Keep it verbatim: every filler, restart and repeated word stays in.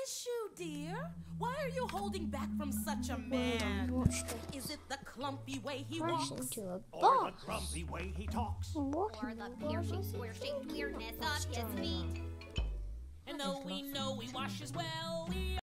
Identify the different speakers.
Speaker 1: issue, dear? Why are you holding back from such a man? Is it the clumpy way he
Speaker 2: Crash
Speaker 1: walks?
Speaker 2: into a
Speaker 3: Or
Speaker 2: box.
Speaker 3: the grumpy way he talks?
Speaker 2: Or
Speaker 4: Or the piercing, square-shaped weirdness of his feet.
Speaker 1: And though we know he washes well, we